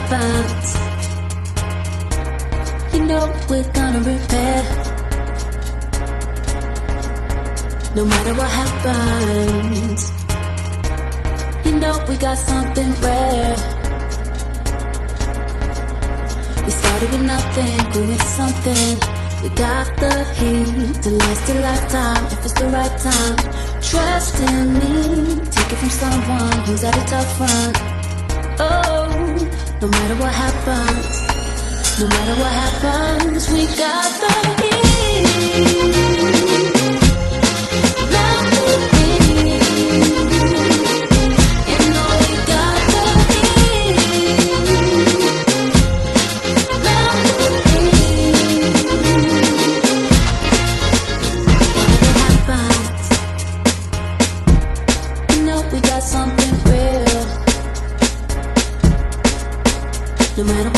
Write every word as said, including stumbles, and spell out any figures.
happens, you know we're gonna repair. No matter what happens, you know we got something rare. We started with nothing, grew into something. We got the heat to last a lifetime if it's the right time. Trust in me, take it from someone who's at a tough run. Oh, no matter what happens, no matter what happens, we got the heat. Love the heat. You know we got the heat. Love the heat. Whatever happens, you know we got something real. No matter